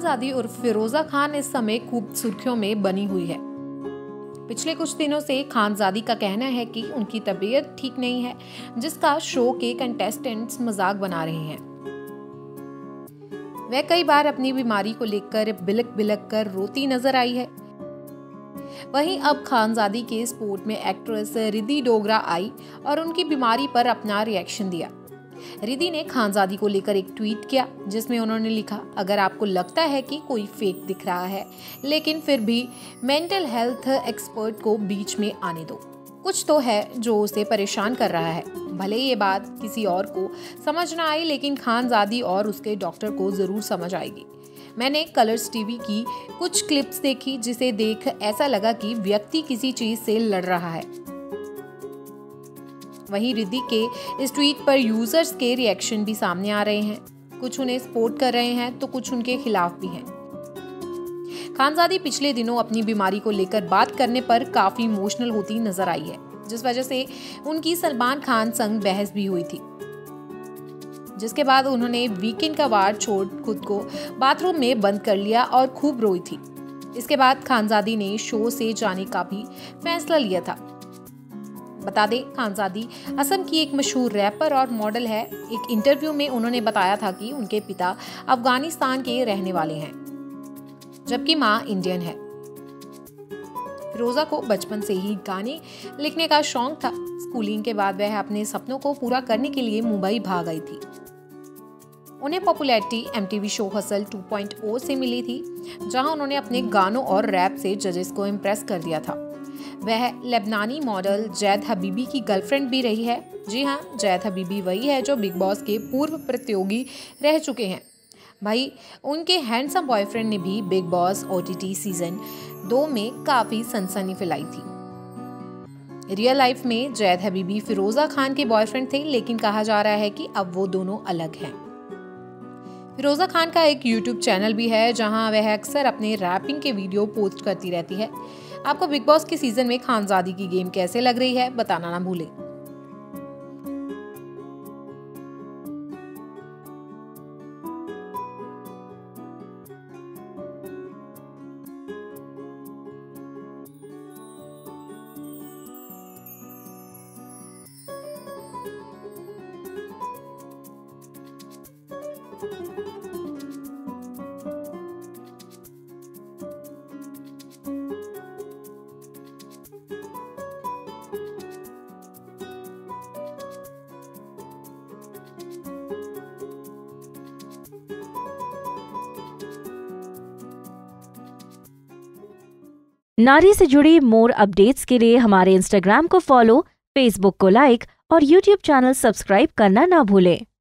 खानजादी उर्फ फिरोजा खान इस समय खूब सुर्खियों में बनी हुई है। पिछले कुछ दिनों से खानजादी का कहना है कि उनकी तबीयत ठीक नहीं है, जिसका शो के कंटेस्टेंट्स मजाक बना रहे हैं। वह कई बार अपनी बीमारी को लेकर बिलक बिलक कर रोती नजर आई है। वहीं अब खानजादी के स्पोर्ट में एक्ट्रेस रिद्धि डोगरा आई और उनकी बीमारी पर अपना रिएक्शन दिया। रिद्धि ने खानजादी को लेकर एक ट्वीट किया, जिसमें उन्होंने लिखा, अगर आपको लगता है कि कोई फेक दिख रहा है, लेकिन फिर भी मेंटल हेल्थ एक्सपर्ट को बीच में आने दो। कुछ तो है जो उसे परेशान कर रहा है। भले ये बात किसी और को समझ ना आई, लेकिन खानजादी और उसके डॉक्टर को जरूर समझ आएगी। मैंने कलर्स टीवी की कुछ क्लिप्स देखी, जिसे देख ऐसा लगा कि व्यक्ति किसी चीज से लड़ रहा है। वहीं रिद्धि के इस ट्वीट पर यूजर्स के रिएक्शन भी सामने आ रहे हैं। कुछ उन्हें सपोर्ट कर रहे हैं तो कुछ उनके खिलाफ भी हैं। खानजादी पिछले दिनों अपनी बीमारी को लेकर बात करने पर काफी इमोशनल होती नजर आई है, जिस वजह से उनकी सलमान खान संग बहस भी हुई थी, जिसके बाद उन्होंने वीकेंड का वार छोड़ खुद को बाथरूम में बंद कर लिया और खूब रोई थी। इसके बाद खानजादी ने शो से जाने का भी फैसला लिया था। बता दें, खानजादी असम की एक मशहूर रैपर और मॉडल है। एक इंटरव्यू में उन्होंने बताया था कि उनके पिता अफगानिस्तान के रहने वाले हैं, जबकि मां इंडियन है। फिरोजा को बचपन से ही गाने लिखने का शौक था। स्कूलिंग के बाद वह अपने सपनों को पूरा करने के लिए मुंबई भाग आई थी। उन्हें पॉपुलैरिटी MTV शो हसल 2.0 से मिली थी, जहां उन्होंने अपने गानों और रैप से जजेस को इम्प्रेस कर दिया था। वह लेबनानी मॉडल जैद हबीबी की गर्लफ्रेंड भी रही है। जी हाँ, जैद हबीबी वही है जो बिग बॉस के पूर्व प्रतियोगी रह चुके हैं। भाई, उनके हैंडसम बॉयफ्रेंड ने भी बिग बॉस OTT सीजन 2 में काफी सनसनी फैलाई थी। रियल लाइफ में जैद हबीबी फिरोजा खान के बॉयफ्रेंड थे, लेकिन कहा जा रहा है कि अब वो दोनों अलग हैं। फिरोजा खान का एक YouTube चैनल भी है, जहां वह अक्सर अपने रैपिंग के वीडियो पोस्ट करती रहती है। आपको बिग बॉस के सीजन में खानजादी की गेम कैसे लग रही है, बताना ना भूलें। नारी से जुड़ी मोर अपडेट्स के लिए हमारे इंस्टाग्राम को फॉलो, फेसबुक को लाइक और यूट्यूब चैनल सब्सक्राइब करना ना भूलें।